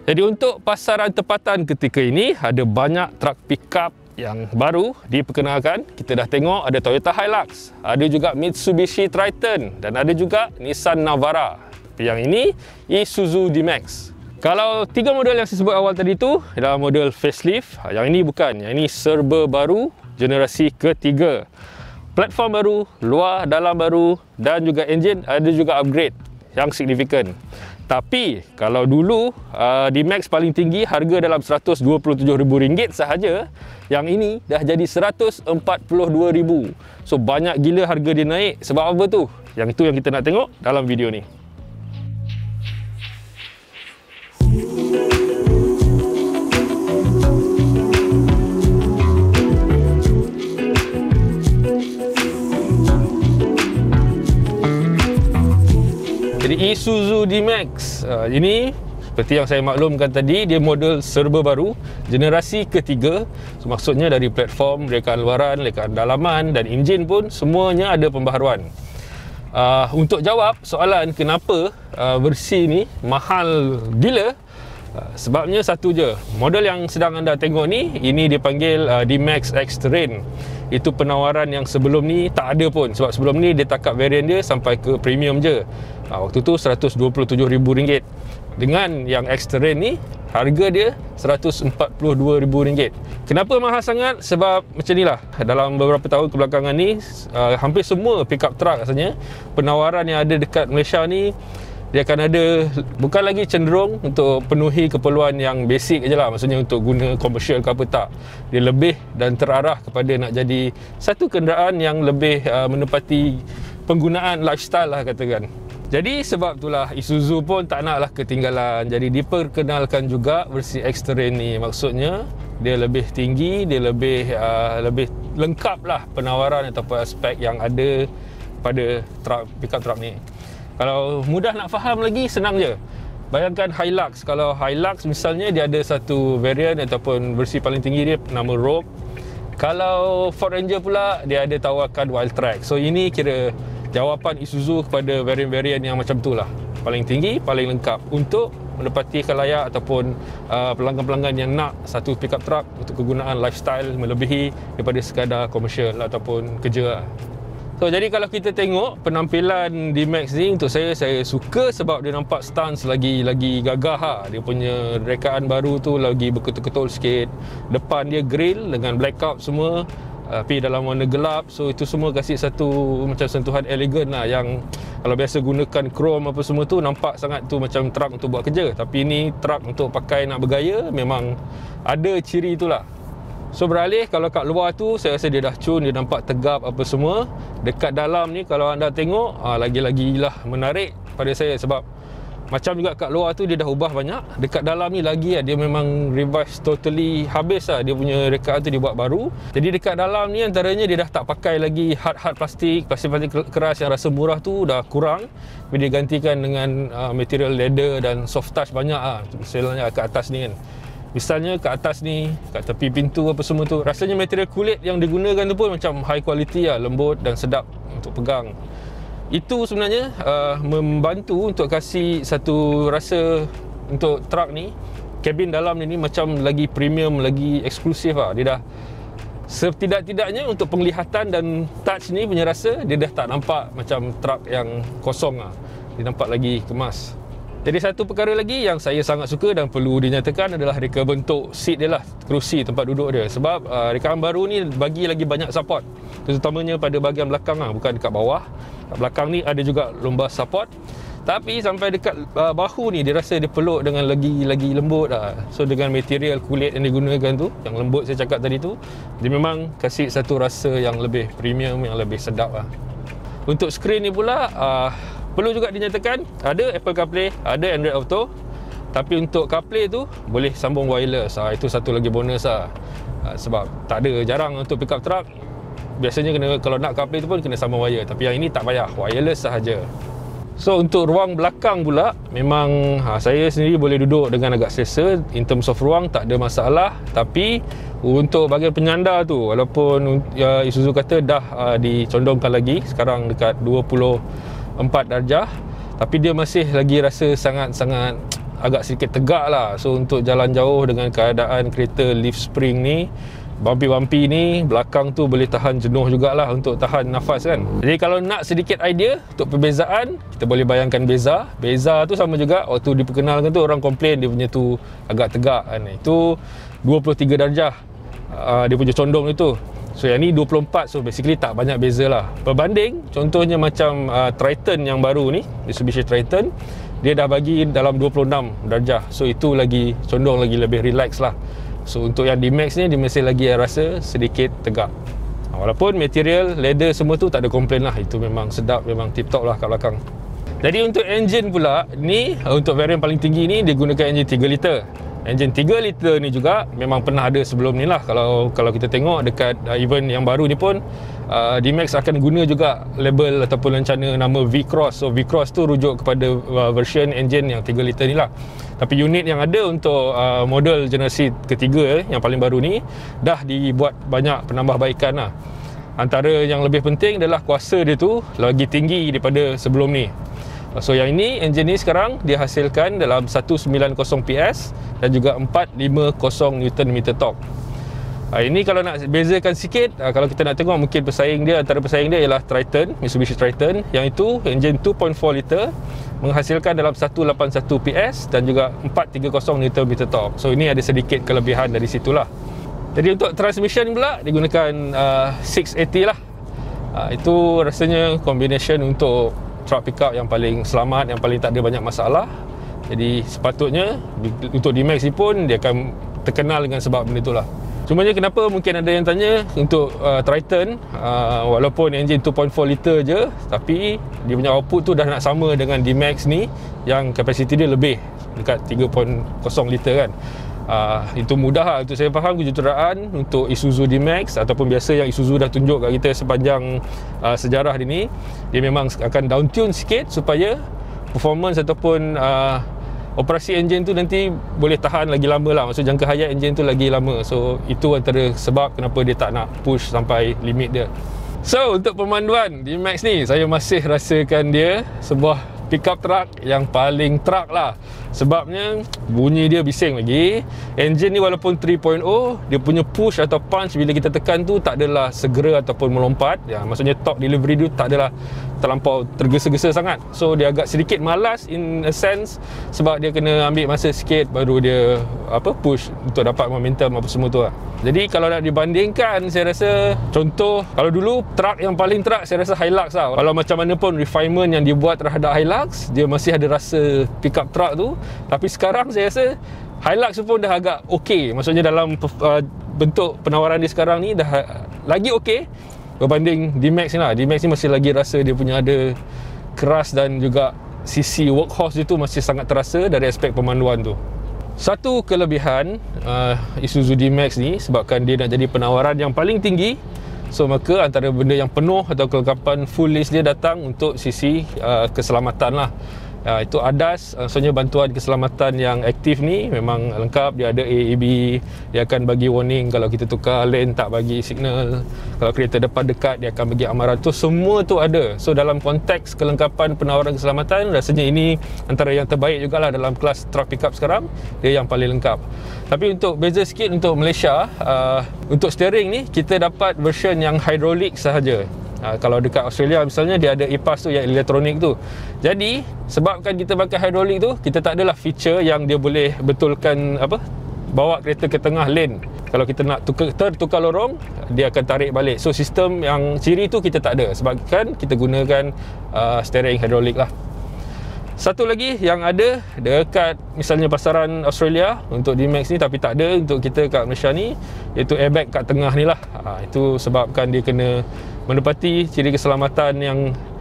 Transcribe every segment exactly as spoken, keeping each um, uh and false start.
Jadi untuk pasaran tempatan ketika ini, ada banyak truk pickup yang baru diperkenalkan. Kita dah tengok ada Toyota Hilux, ada juga Mitsubishi Triton dan ada juga Nissan Navara. Tapi yang ini Isuzu D-Max. Kalau tiga model yang saya sebut awal tadi tu adalah model facelift, yang ini bukan. Yang ini serba baru, generasi ketiga. Platform baru, luar dalam baru dan juga enjin ada juga upgrade yang signifikan. Tapi kalau dulu uh, D-Max paling tinggi harga dalam seratus dua puluh tujuh ribu ringgit sahaja, yang ini dah jadi seratus empat puluh dua ribu. So banyak gila harga dia naik. Sebab apa tu? Yang itu yang kita nak tengok dalam video ni. Jadi Isuzu D-Max uh, ini seperti yang saya maklumkan tadi, dia model serba baru, generasi ketiga. So, maksudnya dari platform, rekaan luaran, rekaan dalaman dan enjin pun semuanya ada pembaharuan. Uh, untuk jawab soalan kenapa uh, versi ni mahal gila, uh, sebabnya satu je. Model yang sedang anda tengok ni, ini dipanggil uh, D-Max X-Terrain. Itu penawaran yang sebelum ni tak ada pun. Sebab sebelum ni dia takap varian dia sampai ke premium je. Ha, waktu tu seratus dua puluh tujuh ribu ringgit. Dengan yang X-Terrain ni, harga dia seratus empat puluh dua ribu ringgit. Kenapa mahal sangat? Sebab macam ni lah, dalam beberapa tahun kebelakangan ni, uh, hampir semua pickup truck rasanya, penawaran yang ada dekat Malaysia ni, dia akan ada, bukan lagi cenderung untuk penuhi keperluan yang basic je lah. Maksudnya untuk guna komersial ke apa, tak. Dia lebih dan terarah kepada nak jadi satu kenderaan yang lebih uh, menepati penggunaan lifestyle lah katakan. Jadi sebab itulah Isuzu pun tak naklah ketinggalan. Jadi diperkenalkan juga versi X-Terrain ni. Maksudnya dia lebih tinggi, dia lebih uh, lebih lengkap lah penawaran ataupun aspek yang ada pada truck, pickup truck ni. Kalau mudah nak faham lagi, senang je. Bayangkan Hilux. Kalau Hilux misalnya dia ada satu variant ataupun versi paling tinggi dia nama Rogue. Kalau Ford Ranger pula dia ada tawarkan Wildtrak. So ini kira jawapan Isuzu kepada varian-varian yang macam tu lah. Paling tinggi, paling lengkap untuk menepati khalayak ataupun uh, pelanggan-pelanggan yang nak satu pickup truck untuk kegunaan lifestyle melebihi daripada sekadar komersial ataupun kerja lah. So jadi kalau kita tengok penampilan D-Max ni, untuk saya, saya suka sebab dia nampak stance lagi lagi gagah ha. Dia punya rekaan baru tu lagi berketul-ketul sikit. Depan dia grill dengan blackout semua, tapi dalam warna gelap. So itu semua kasih satu macam sentuhan elegan lah, yang kalau biasa gunakan chrome apa semua tu nampak sangat tu macam truck untuk buat kerja. Tapi ni truck untuk pakai nak bergaya, memang ada ciri itulah. So beralih, kalau kat luar tu saya rasa dia dah cun, dia nampak tegap apa semua. Dekat dalam ni kalau anda tengok, aa, lagi-lagi lah menarik pada saya. Sebab macam juga kat luar tu dia dah ubah banyak, dekat dalam ni lagi lah, dia memang revise totally habis lah. Dia punya rekaan tu dia buat baru. Jadi dekat dalam ni antaranya dia dah tak pakai lagi hard-hard plastik, plastik-plastik keras yang rasa murah tu dah kurang. Dia gantikan dengan uh, material leather dan soft touch banyak lah. Misalnya kat atas ni kan, misalnya kat atas ni, kat tepi pintu apa semua tu, rasanya material kulit yang digunakan tu pun macam high quality lah, lembut dan sedap untuk pegang. Itu sebenarnya uh, membantu untuk kasih satu rasa untuk truck ni, kabin dalam ni, ni macam lagi premium, lagi eksklusif lah. Dia dah setidak-tidaknya untuk penglihatan dan touch ni punya rasa, dia dah tak nampak macam truck yang kosong lah. Dia nampak lagi kemas. Jadi satu perkara lagi yang saya sangat suka dan perlu dinyatakan adalah reka bentuk seat dia lah, kerusi tempat duduk dia. Sebab uh, rekaan baru ni bagi lagi banyak support, terutamanya pada bahagian belakang lah, bukan dekat bawah. Kat belakang ni ada juga lumbar support, tapi sampai dekat uh, bahu ni dia rasa dia peluk dengan lagi lagi lembut lah. So dengan material kulit yang digunakan tu, yang lembut saya cakap tadi tu, dia memang kasih satu rasa yang lebih premium, yang lebih sedap lah. Untuk skrin ni pula, uh, perlu juga dinyatakan ada Apple CarPlay, ada Android Auto. Tapi untuk CarPlay tu boleh sambung wireless. Ha, itu satu lagi bonus lah. Ha, sebab tak ada, jarang untuk pickup truck biasanya kena, kalau nak CarPlay tu pun kena sambung wire. Tapi yang ini tak payah, wireless sahaja. So untuk ruang belakang pula, memang ha, saya sendiri boleh duduk dengan agak selesa. In terms of ruang tak ada masalah. Tapi untuk bahagian penyandar tu, walaupun ya, Isuzu kata dah uh, dicondongkan lagi, sekarang dekat dua puluh empat darjah, tapi dia masih lagi rasa sangat-sangat agak sedikit tegak lah. So untuk jalan jauh dengan keadaan kereta leaf spring ni, bumpy-bumpy ni, belakang tu boleh tahan jenuh jugalah untuk tahan nafas kan. Jadi kalau nak sedikit idea untuk perbezaan, kita boleh bayangkan Beza. Beza tu sama juga, waktu diperkenalkan tu orang komplain dia punya tu agak tegak kan. Itu dua puluh tiga darjah uh, dia punya condong itu. So yang ni dua puluh empat, so basically tak banyak beza lah. Berbanding contohnya macam uh, Triton yang baru ni, Mitsubishi Triton, dia dah bagi dalam dua puluh enam darjah. So itu lagi condong, lagi lebih relax lah. So untuk yang D-Max ni, dia masih lagi rasa sedikit tegak. Walaupun material, leather semua tu tak ada komplain lah. Itu memang sedap, memang tip top lah kat belakang. Jadi untuk engine pula ni, untuk variant paling tinggi ni dia gunakan engine tiga liter. Engine tiga liter ni juga memang pernah ada sebelum ni lah. Kalau kalau kita tengok dekat uh, event yang baru ni pun, uh, D-Max akan guna juga label ataupun rencana nama V-Cross. So V-Cross tu rujuk kepada uh, version engine yang tiga liter ni lah. Tapi unit yang ada untuk uh, model generasi ketiga eh, yang paling baru ni, dah dibuat banyak penambahbaikan lah. Antara yang lebih penting adalah kuasa dia tu lagi tinggi daripada sebelum ni. So yang ini, engine ni sekarang dihasilkan dalam seratus sembilan puluh P S dan juga empat ratus lima puluh Newton meter torque. Ha, ini kalau nak bezakan sikit, ha, kalau kita nak tengok mungkin pesaing dia, antara pesaing dia ialah Triton, Mitsubishi Triton. Yang itu engine dua perpuluhan empat liter menghasilkan dalam seratus lapan puluh satu P S dan juga empat ratus tiga puluh Newton meter torque. So ini ada sedikit kelebihan dari situlah. Jadi untuk transmission pula digunakan uh, enam lapan lah. Ha, itu rasanya combination untuk truck pickup yang paling selamat, yang paling tak ada banyak masalah. Jadi sepatutnya untuk D-Max ni pun dia akan terkenal dengan sebab benda itulah. Cumanya kenapa mungkin ada yang tanya untuk uh, Triton, uh, walaupun engine dua perpuluhan empat liter je, tapi dia punya output tu dah nak sama dengan D-Max ni yang kapasiti dia lebih dekat tiga perpuluhan kosong liter kan. Uh, itu mudah lah untuk saya faham kejuruteraan untuk Isuzu D-Max ataupun biasa yang Isuzu dah tunjuk kat kita sepanjang uh, sejarah dia ni. Dia memang akan down tune sikit supaya performance ataupun uh, operasi enjin tu nanti boleh tahan lagi lama lah. Maksud jangka hayat enjin tu lagi lama. So itu antara sebab kenapa dia tak nak push sampai limit dia. So untuk pemanduan D-Max ni, saya masih rasakan dia sebuah pickup truck yang paling truck lah. Sebabnya bunyi dia bising lagi. Engine ni walaupun tiga titik kosong, dia punya push atau punch bila kita tekan tu tak adalah segera ataupun melompat ya, maksudnya torque delivery dia tak adalah terlampau tergesa-gesa sangat. So dia agak sedikit malas in a sense, sebab dia kena ambil masa sikit baru dia apa push untuk dapat momentum apa semua tu lah. Jadi kalau nak dibandingkan, saya rasa contoh kalau dulu truck yang paling truck saya rasa Hilux lah. Kalau macam mana pun refinement yang dibuat terhadap Hilux, dia masih ada rasa pickup truck tu. Tapi sekarang saya rasa Hilux pun dah agak okey. Maksudnya dalam uh, bentuk penawaran dia sekarang ni dah lagi okey berbanding D-Max ni lah. D-Max ni masih lagi rasa dia punya ada keras dan juga sisi workhorse dia tu masih sangat terasa dari aspek pemanduan tu. Satu kelebihan uh, Isuzu D-Max ni sebabkan dia nak jadi penawaran yang paling tinggi. So maka antara benda yang penuh atau kelengkapan full list dia datang untuk sisi uh, keselamatan lah. Uh, itu A D A S, maksudnya bantuan keselamatan yang aktif ni memang lengkap. Dia ada A A B, dia akan bagi warning kalau kita tukar lane tak bagi signal. Kalau kereta depan dekat, dia akan bagi amaran. Tu semua tu ada. So dalam konteks kelengkapan penawaran keselamatan, rasanya ini antara yang terbaik jugalah dalam kelas truck pickup sekarang. Dia yang paling lengkap. Tapi untuk beza sikit untuk Malaysia, uh, untuk steering ni kita dapat version yang hydraulic sahaja. Ha, kalau dekat Australia misalnya dia ada E P A S tu yang elektronik tu. Jadi sebabkan kita pakai hydraulic tu, kita tak adalah feature yang dia boleh betulkan apa bawa kereta ke tengah lane. Kalau kita nak tukar, tertukar lorong, dia akan tarik balik. So sistem yang ciri tu kita tak ada sebabkan kita gunakan uh, steering hydraulic lah. Satu lagi yang ada dekat misalnya pasaran Australia untuk D-Max ni tapi tak ada untuk kita kat Malaysia ni, iaitu airbag kat tengah ni lah. Ha, itu sebabkan dia kena menepati ciri keselamatan yang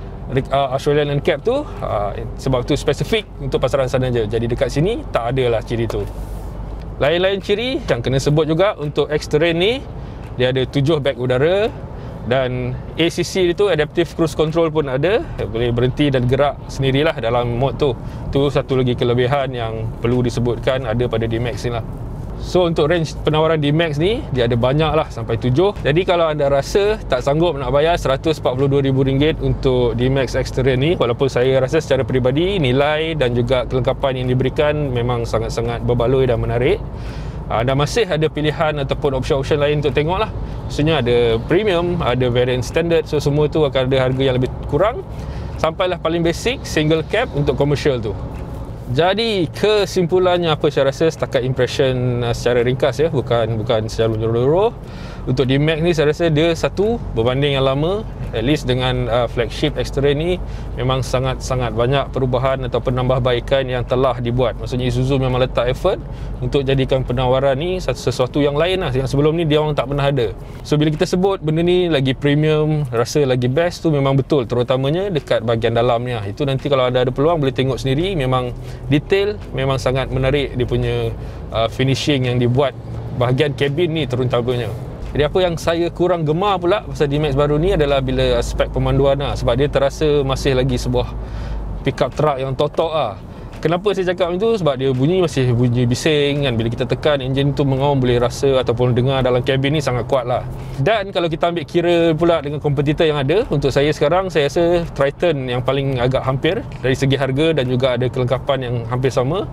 uh, Australian N C A P tu. uh, Sebab tu spesifik untuk pasaran sana je. Jadi dekat sini tak ada lah ciri tu. Lain-lain ciri yang kena sebut juga untuk X-Terrain ni, dia ada tujuh beg udara dan A C C itu Adaptive Cruise Control pun ada. Boleh berhenti dan gerak sendirilah dalam mod tu. Tu satu lagi kelebihan yang perlu disebutkan ada pada D-Max ni lah. So untuk range penawaran D-Max ni, dia ada banyak lah, sampai tujuh. Jadi kalau anda rasa tak sanggup nak bayar seratus empat puluh dua ribu ringgit untuk D-Max X-Terrain ni, walaupun saya rasa secara peribadi nilai dan juga kelengkapan yang diberikan memang sangat-sangat berbaloi dan menarik, anda masih ada pilihan ataupun option-option lain untuk tengok lah. Maksudnya ada premium, ada variant standard, so semua tu akan ada harga yang lebih kurang, sampailah paling basic single cab untuk commercial tu. Jadi kesimpulannya apa saya rasa setakat impression uh, secara ringkas ya, bukan bukan secara menyeluruh. Untuk D-Max ni saya rasa dia satu, berbanding yang lama, at least dengan uh, flagship X-Terrain ni memang sangat-sangat banyak perubahan atau penambahbaikan yang telah dibuat. Maksudnya Isuzu memang letak effort untuk jadikan penawaran ni sesuatu yang lain lah, yang sebelum ni dia orang tak pernah ada. So bila kita sebut benda ni lagi premium, rasa lagi best tu memang betul, terutamanya dekat bahagian dalamnya. Itu nanti kalau anda ada peluang boleh tengok sendiri, memang detail, memang sangat menarik dia punya uh, finishing yang dibuat bahagian kabin ni terutamanya. Jadi apa yang saya kurang gemar pula pasal D-Max baru ni adalah bila aspek pemanduan lah, sebab dia terasa masih lagi sebuah pickup truck yang totok lah. Kenapa saya cakap itu? Sebab dia bunyi masih bunyi bising kan, bila kita tekan enjin tu mengaum, boleh rasa ataupun dengar dalam kabin ni sangat kuat lah. Dan kalau kita ambil kira pula dengan kompetitor yang ada, untuk saya sekarang saya rasa Triton yang paling agak hampir dari segi harga dan juga ada kelengkapan yang hampir sama.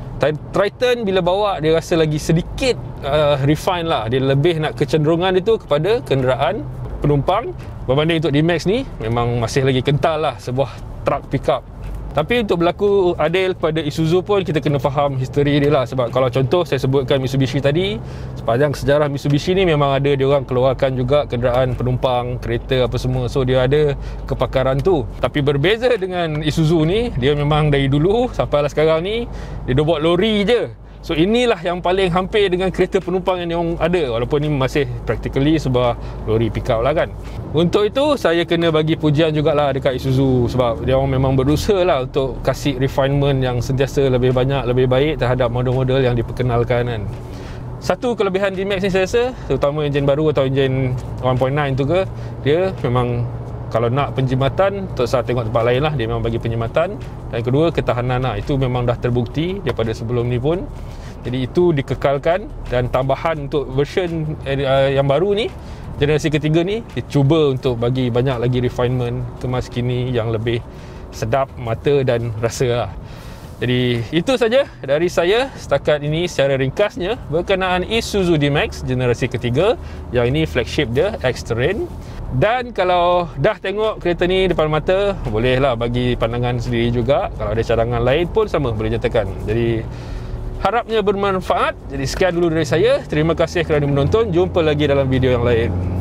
Triton bila bawa dia rasa lagi sedikit uh, refine lah, dia lebih nak kecenderungan itu kepada kenderaan penumpang, berbanding untuk D-Max ni memang masih lagi kental lah sebuah truck pickup. Tapi untuk berlaku adil kepada Isuzu pun kita kena faham history dia lah. Sebab kalau contoh saya sebutkan Mitsubishi tadi, sepanjang sejarah Mitsubishi ni memang ada dia orang keluarkan juga kenderaan penumpang, kereta apa semua. So dia ada kepakaran tu. Tapi berbeza dengan Isuzu ni, dia memang dari dulu sampailah sekarang ni dia dah buat lori je. So inilah yang paling hampir dengan kereta penumpang yang dia orang ada, walaupun ni masih practically sebuah lori pickup lah kan. Untuk itu saya kena bagi pujian jugalah dekat Isuzu, sebab dia orang memang berusaha lah untuk kasih refinement yang sentiasa lebih banyak, lebih baik terhadap model-model yang diperkenalkan kan. Satu kelebihan D-Max ni saya rasa, terutama enjin baru atau enjin one point nine tu ke, dia memang kalau nak penjimatan, tak usah tengok tempat lain lah, dia memang bagi penjimatan. Dan kedua, ketahanan lah, itu memang dah terbukti daripada sebelum ni pun. Jadi itu dikekalkan, dan tambahan untuk version uh, yang baru ni, generasi ketiga ni, dia cuba untuk bagi banyak lagi refinement, kemas kini yang lebih sedap mata dan rasa lah. Jadi itu saja dari saya setakat ini secara ringkasnya berkenaan Isuzu D-Max generasi ketiga, yang ini flagship dia X-Terrain. Dan kalau dah tengok kereta ni depan mata, bolehlah bagi pandangan sendiri juga. Kalau ada cadangan lain pun sama, boleh nyatakan. Jadi harapnya bermanfaat. Jadi sekian dulu dari saya. Terima kasih kerana menonton. Jumpa lagi dalam video yang lain.